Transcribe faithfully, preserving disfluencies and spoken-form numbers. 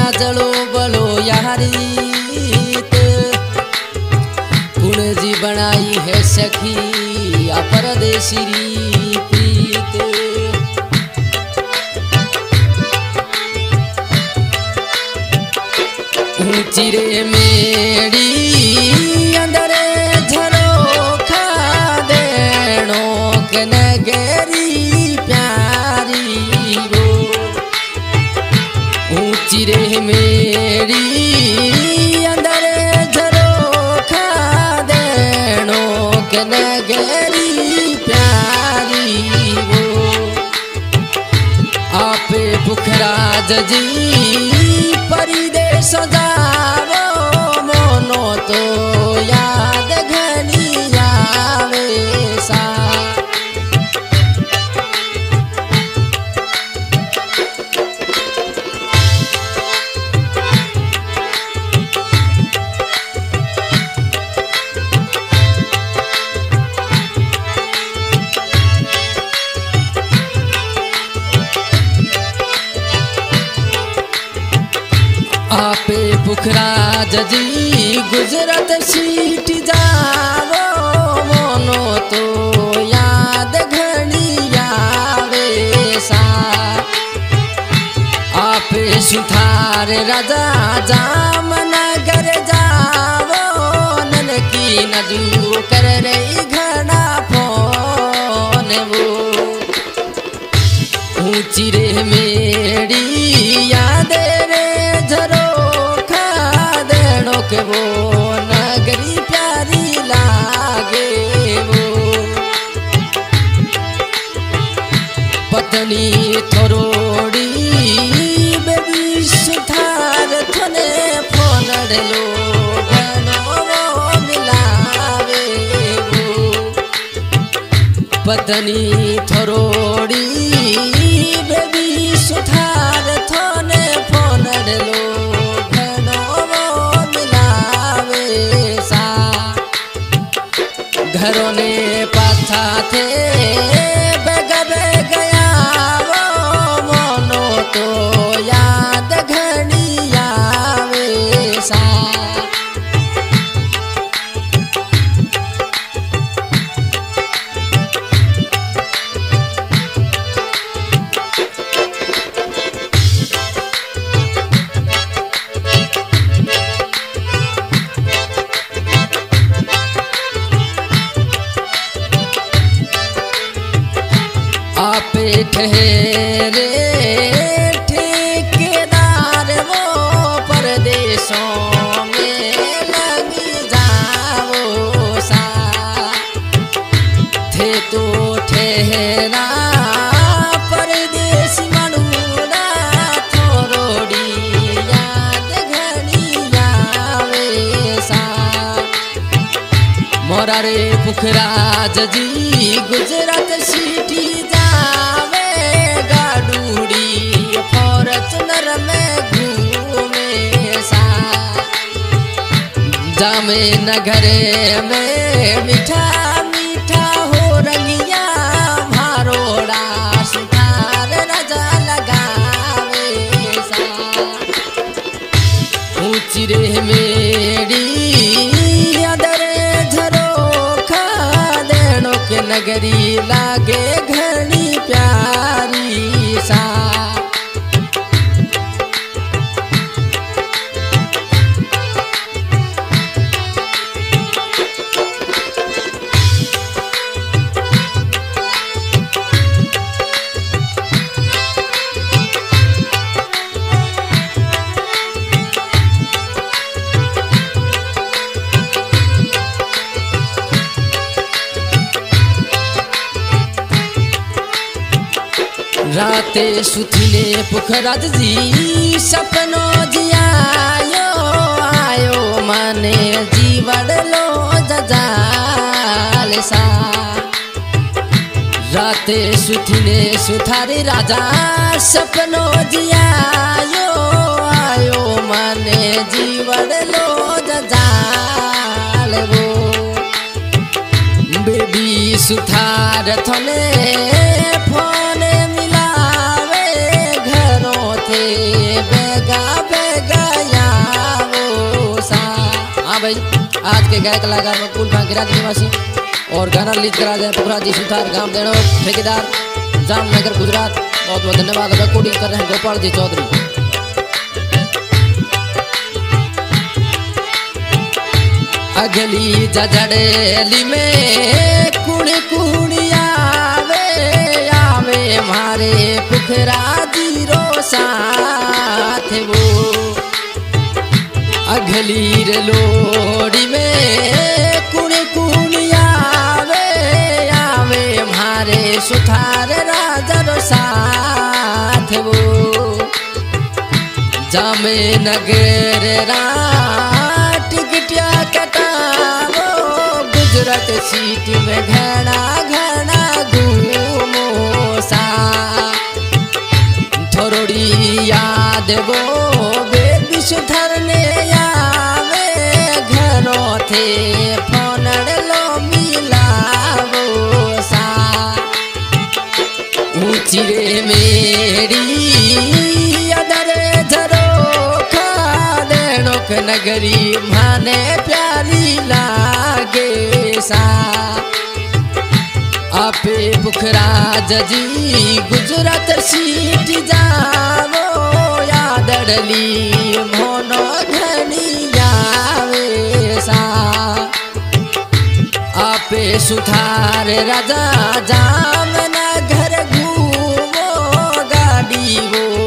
जलो बलो यारी कुण जी बनाई है सखी या परदेसी प्रीत। ऊंची रे मेरी अंदर झरोखा देनो के नगरी प्यारी वो। ऊंची रे मेरी अंदर झरोखा देनो के नगरी प्यारी वो। आपे पुखराज जी परिदेश जावो मोनो तो याद घनी आवे सा। आपे पुखराज जी गुजरत सीट जावो मोनो तो याद घनी आवे सा। आपे सुथार राजा जामनगर जावो ननकी नजू कर रही घना फोन वो। ऊंची रे मेरी याद रे झरोखा देनो के वो नगरी प्यारी लागे वो। पत्नी थोरोड़ी बेबी सुथार थने फोन लो घनो मिलावे वो। पत्नी थोरोड़ी बेबी सुथार थने फोन लो घनो मिलावे सा। घरों ने पाथा थे बेग बेग आवो मोनो तो याद घनी आवे सा। आपे ठहरे ठेकेदार वो परदेशों में लगी जाओ सा। थे तो ठहरा परदेसी मनुड़ा थोरोड़ी याद घनी आवे सा। मोरा रे पुखराज जी गुजरात सीटी जावे गाडूड़ी फॉर्चूनर में घूमे सा। जामे नगरे में मीठा मीठा हो रंगिया भारोड़ा सुधार राजा लगावे सा। ऊंची रे मेरी अंदर झरोखा देनो के नगरी लागे घनी प्यारी सा। राते सुथिले पुखराज जी सपनो जियायो आयो माने जीवड़ लो जजाल सा। राते सुथिले सुथारे राजा सपनो जियायो आयो माने जीवड़ लो जजाल वो। बेबी सुथार थने फोन मिलावे घरों थे बेगा बेगा भाई आज के गायक कलाकार मकबूल खान किरात निवासी और गाना रिलीज करा जाए पुखरा जी सुथार गांव देनो ठेकेदार जामनगर गुजरात। बहुत बहुत धन्यवाद। रिकॉर्डिंग कर रहे हैं गोपाल जी चौधरी। अगली जजड़ेली में कुण कुणी आवे आवे मारे पुखरा जीरो साथ वो। अगली लोड़ी में कुण कुणी आवे आवे मारे सुथार राजर साथ वो। जामे नगर रात टिकटिया कटावो गुजरात सीट में घना घना घूमो सा। थोड़ी याद वो बेबी सुथर ने आवे घरों थे फोन लो मिलावो सा। ऊंची रे मेरी अदर झरो खा देनोक नगरी माने प्यारी लागे सा। आपे पुखरा जजी गुजरात सीट जावो यादड़ली मोनो घनी जावे सा। आपे सुथार राजा जामना घर घूमो गाड़ी वो